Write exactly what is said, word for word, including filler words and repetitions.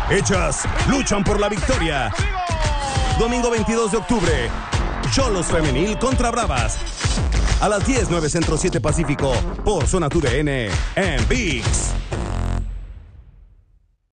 hechas luchan por la victoria. Domingo veintidós de octubre, Xolos Femenil contra Bravas. A las diez, nueve Centro, siete Pacífico, por Zona T U D N en V I X.